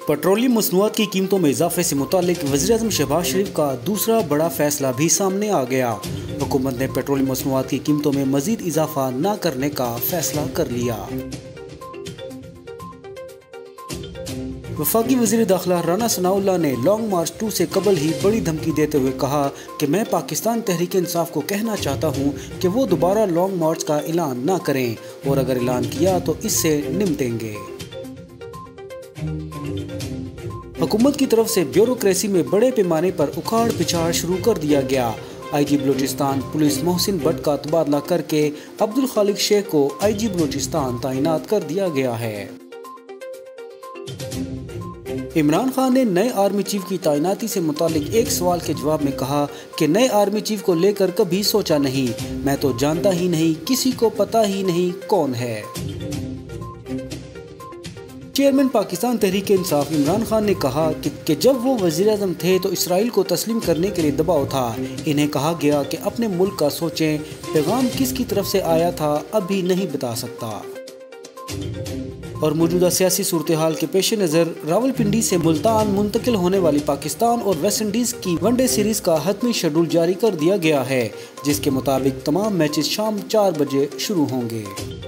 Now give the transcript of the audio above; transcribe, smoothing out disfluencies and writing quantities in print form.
Petroleum मसनूआत की कीमतों में इजाफे से मुतालिक वज़ीर-ए-आज़म शहबाज शरीफ का दूसरा बड़ा फैसला भी सामने आ गया। हुकूमत ने पेट्रोलियम मसनूआत की कीमतों में मजीद इजाफा न करने का फैसला कर लिया। वफाकी वज़ीर दाखिला राना सनाउल्लाह ने लॉन्ग मार्च 2 से कबल ही बड़ी धमकी देते हुए कहा कि मैं पाकिस्तान तहरीक इंसाफ को कहना चाहता हूँ कि वो दोबारा लॉन्ग मार्च का ऐलान ना करें और अगर ऐलान किया तो इससे निपटेंगे। हुकूमत की तरफ से ब्यूरोक्रेसी में बड़े पैमाने पर उखाड़ पिछाड़ शुरू कर दिया गया। IG बलूचिस्तान पुलिस मोहसिन भट्ट का तबादला करके अब्दुल खालिक शेख को IG बलूचिस्तान तैनात कर दिया गया है। इमरान खान ने नए आर्मी चीफ की तैनाती से मुतालिक एक सवाल के जवाब में कहा कि नए आर्मी चीफ को लेकर कभी सोचा नहीं, मैं तो जानता ही नहीं, किसी को पता ही नहीं कौन है। चेयरमैन पाकिस्तान तहरीक इंसाफ इमरान खान ने कहा कि जब वो वज़ीर-ए-आज़म थे तो इसराइल को तस्लीम करने के लिए दबाव था। इन्हें कहा गया कि अपने मुल्क का सोचें, पैगाम किसकी तरफ से आया था अभी नहीं बता सकता। और मौजूदा सियासी सूरत हाल के पेश नज़र रावलपिंडी से मुल्तान मुंतकिल होने वाली पाकिस्तान और वेस्ट इंडीज़ की वनडे सीरीज़ का हतमी शेड्यूल जारी कर दिया गया है, जिसके मुताबिक तमाम मैचेस शाम 4 बजे शुरू होंगे।